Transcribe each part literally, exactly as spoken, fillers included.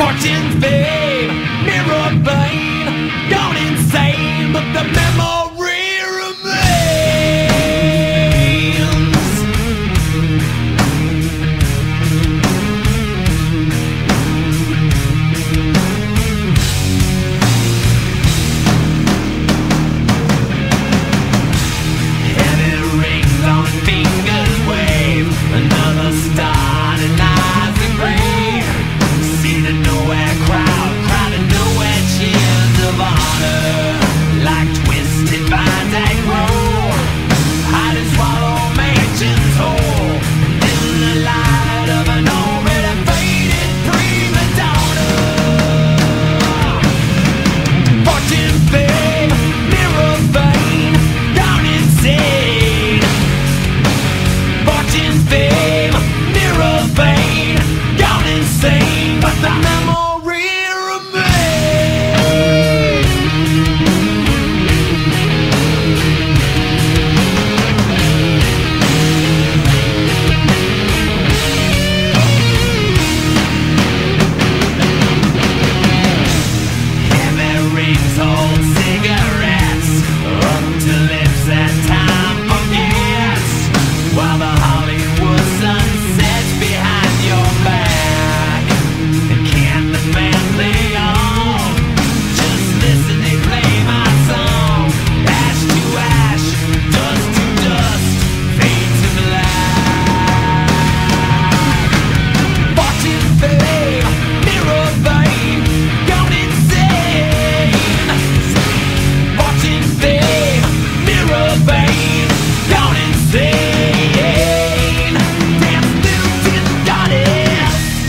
Fortune, fame, mirror vein, gone insane, but the memory remains. Heavy rings on fingers wave, another star denies the grave. See the nowhere crowd, crowd of nowhere cheers of honor, like twisted vines that grow, hide and swallow mansions whole, in the light of an already faded prima donna. Fortune, fame, mirror vein, gone insane. Fortune, fame, mirror vein, gone insane, but the memory remains. Heavy rings hold cigarettes up to lips that time forgets, while the Hollywood sun sets behind your back. And can't the band play on? Just listen, they play my song. Ash to ash, dust to dust, fade to black. Fortune, fame, mirror vein, gone insane. Fortune, fame, mirror vein, gone insane. Damn little tin goddess.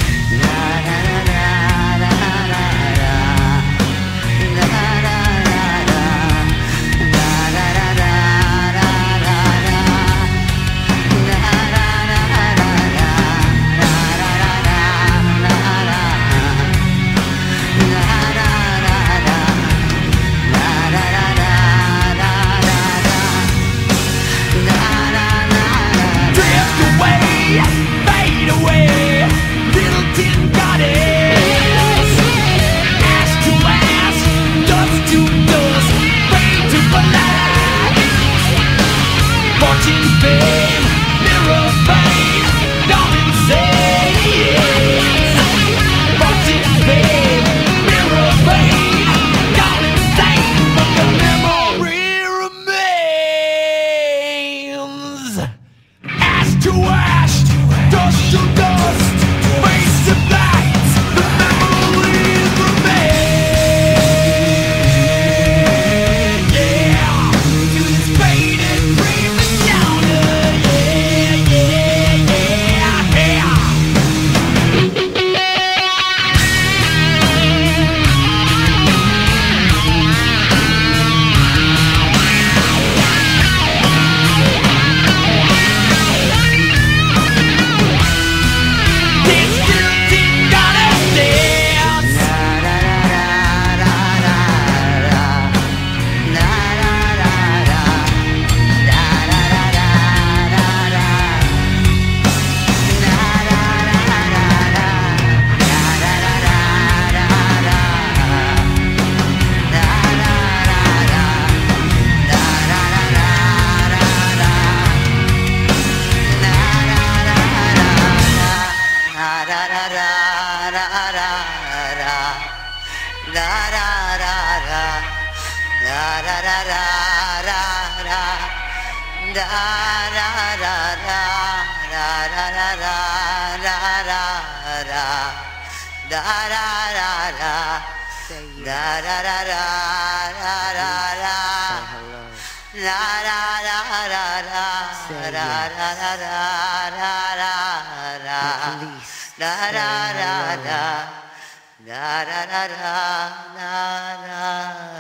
Drift away, fade away, little tin goddess. Ash to ash, dust to dust, fade to black. Fortune, fame, mirror vein, gone insane. Fortune, fame, mirror vein, gone insane, but the memory remains. Ash to ash, dust to dust, face to black, the memories remain. Yeah, to this faded prima donna. Yeah, yeah, yeah, yeah. This little tin goddess dance. Da da da da da da da.